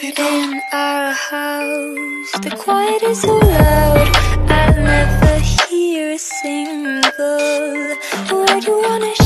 In our house, the quiet is so loud, I never hear a single word you wanna